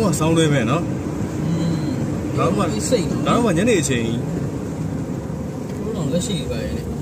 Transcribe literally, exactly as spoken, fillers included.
ကစောင်းသွင်းပဲနော်嗯， ဒါမှဒါမှညနေချိန်ဘုံတော့လက်ရှိပဲလေ